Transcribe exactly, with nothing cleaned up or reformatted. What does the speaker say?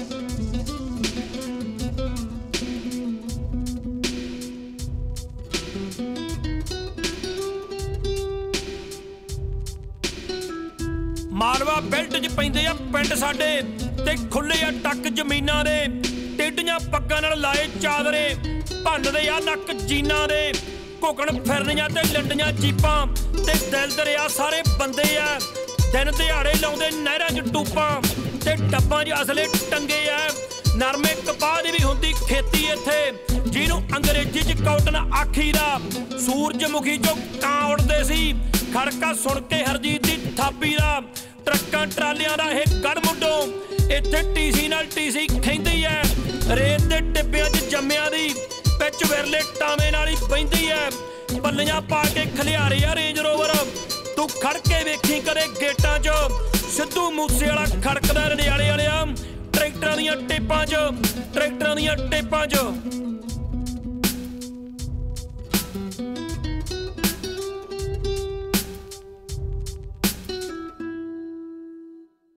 Malwa belt च पैंदे आ पिंड साडे ते खुले आ टक जमीनां दे टेडियां पग्गां नाल लाए चादरे भन्नदे आ नक जीनां दे घुकण फिरनियां ते लंडियां जीपां ते दिल दरिया सारे बंदे आ दिन दिहाड़े लाउंदे नਹਿਰਾਂ च टूपां ते डब्बां च असले टंगे आ नरमे कपाह दी भी हुंदी खेती इत्थे जिहनूं अंग्रेजी च कॉटन आखीदा सूरजमुखी चों ਕਾਂ उड़दे सी खड़का सुण के हरजीत दी थापी दा ट्रक्कां ट्रालियां दा इह गढ़ मुंडों इत्थे टीसी नाल टीसी खैंदी ऐ रेत दे डिब्बियां च जम्मियां दी पिच विरले टाਵੇਂ नाल ही बहिंदी ऐ पल्लियां पा के खलियारे आ रेंज रोवर तू खड़ के वेखी कदे गेटां च सिद्धू मूसे वाला खड़कदा रड़ियाले वालिया ट्रैक्टरां दियां टेपां च ट्रैक्टरां दियां टेपां च